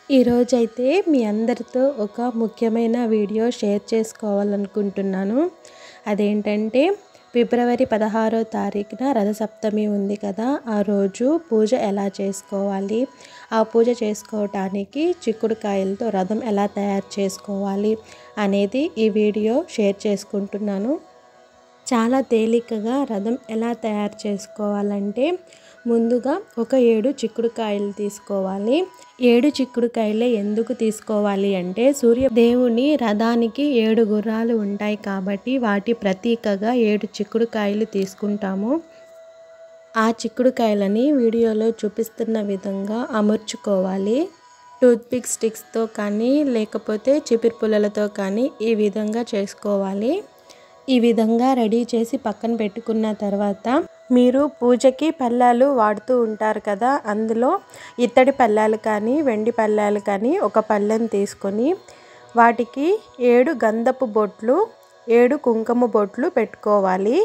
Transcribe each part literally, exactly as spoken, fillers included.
ఈరోజైతే మీ అందరితో ఒక ముఖ్యమైన వీడియో షేర్ చేసుకోవాలనుకుంటున్నాను. అదేంటంటే ఫిబ్రవరి పదహారో తారీఖున రథసప్తమి ఉంది కదా, ఆ రోజు పూజ ఎలా చేసుకోవాలి, ఆ పూజ చేసుకోవటానికి చిక్కుడుకాయలతో రథం ఎలా తయారు చేసుకోవాలి అనేది ఈ వీడియో షేర్ చేసుకుంటున్నాను. చాలా తేలికగా రథం ఎలా తయారు చేసుకోవాలంటే, ముందుగా ఒక ఏడు చిక్కుడుకాయలు తీసుకోవాలి. ఏడు చిక్కుడుకాయలే ఎందుకు తీసుకోవాలి అంటే, సూర్యదేవుని రథానికి ఏడు గుర్రాలు ఉంటాయి కాబట్టి వాటి ప్రతీకగా ఏడు చిక్కుడుకాయలు తీసుకుంటాము. ఆ చిక్కుడుకాయలని వీడియోలో చూపిస్తున్న విధంగా అమర్చుకోవాలి. టూత్పిక్ స్టిక్స్తో కానీ లేకపోతే చిపిరి పుల్లలతో కానీ ఈ విధంగా చేసుకోవాలి. ఈ విధంగా రెడీ చేసి పక్కన పెట్టుకున్న తర్వాత, మీరు పూజకి పళ్ళాలు వాడుతూ ఉంటారు కదా, అందులో ఇత్తడి పళ్ళాలు కానీ వెండి పళ్ళాలు కానీ ఒక పళ్ళెం తీసుకొని వాటికి ఏడు గంధపు బొట్లు, ఏడు కుంకుమ బొట్లు పెట్టుకోవాలి.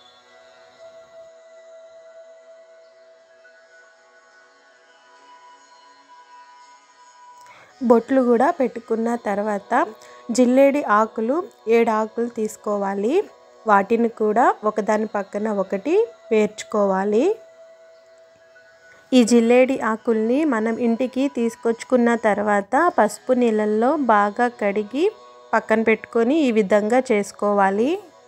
బొట్లు కూడా పెట్టుకున్న తర్వాత జిల్లేడి ఆకులు ఏడు ఆకులు తీసుకోవాలి. వాటిని కూడా ఒకదాని పక్కన ఒకటి పేర్చుకోవాలి. ఈ జిల్లేడి ఆకుల్ని మనం ఇంటికి తీసుకొచ్చుకున్న తర్వాత పసుపు నీళ్ళల్లో బాగా కడిగి పక్కన పెట్టుకొని ఈ విధంగా చేసుకోవాలి.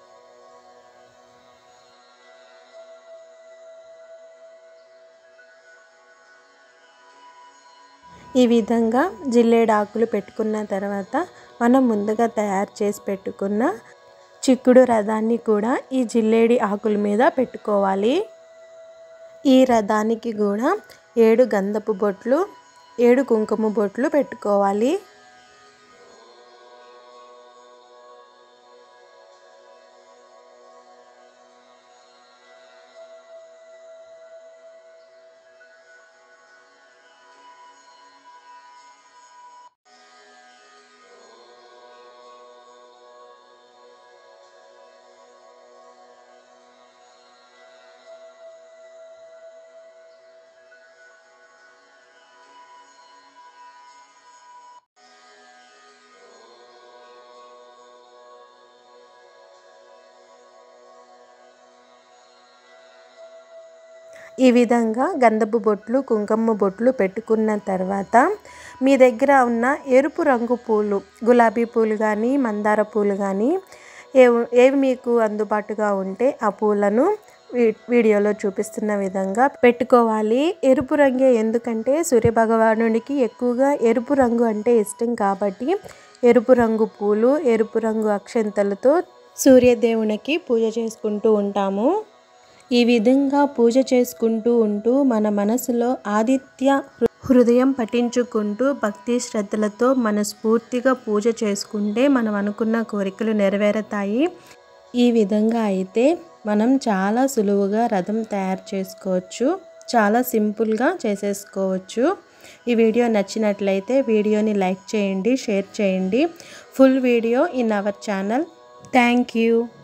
ఈ విధంగా జిల్లేడు ఆకులు పెట్టుకున్న తర్వాత మనం ముందుగా తయారు చేసి పెట్టుకున్న చిక్కుడు రథాన్ని కూడా ఈ జిల్లేడి ఆకుల మీద పెట్టుకోవాలి. ఈ రథానికి కూడా ఏడు గంధపు బొట్లు, ఏడు కుంకుమ బొట్లు పెట్టుకోవాలి. ఈ విధంగా గంధపు బొట్లు, కుంకుమ బొట్లు పెట్టుకున్న తర్వాత మీ దగ్గర ఉన్న ఎరుపు రంగు పూలు, గులాబీ పూలు కానీ మందార పూలు కానీ ఏవి ఏవి మీకు అందుబాటుగా ఉంటే ఆ పూలను వీడియోలో చూపిస్తున్న విధంగా పెట్టుకోవాలి. ఎరుపు రంగే ఎందుకంటే సూర్యభగవానుడికి ఎక్కువగా ఎరుపు రంగు అంటే ఇష్టం కాబట్టి ఎరుపు రంగు పూలు, ఎరుపు రంగు అక్షంతలతో సూర్యదేవునికి పూజ చేసుకుంటూ ఉంటాము. ఈ విధంగా పూజ చేసుకుంటూ ఉంటూ మన మనసులో ఆదిత్య హృదయం పఠించుకుంటూ భక్తి శ్రద్ధలతో మనస్ఫూర్తిగా పూజ చేసుకుంటే మనం అనుకున్న కోరికలు నెరవేరుతాయి. ఈ విధంగా అయితే మనం చాలా సులువుగా రథం తయారు చేసుకోవచ్చు. చాలా సింపుల్గా చేసేసుకోవచ్చు. ఈ వీడియో నచ్చినట్లయితే వీడియోని లైక్ చేయండి, షేర్ చేయండి. Full video in our channel. Thank you.